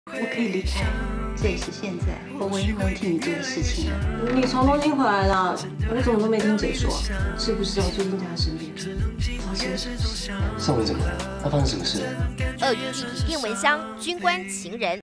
我可以离开，这也是现在我唯一能替你做的事情了。 你从东京回来了，我怎么都没听姐说？知不知道最近在他身边发生了什么事？ 少文怎么了？他发生什么事了？ 鳄鱼弟弟叶文香，军官情人。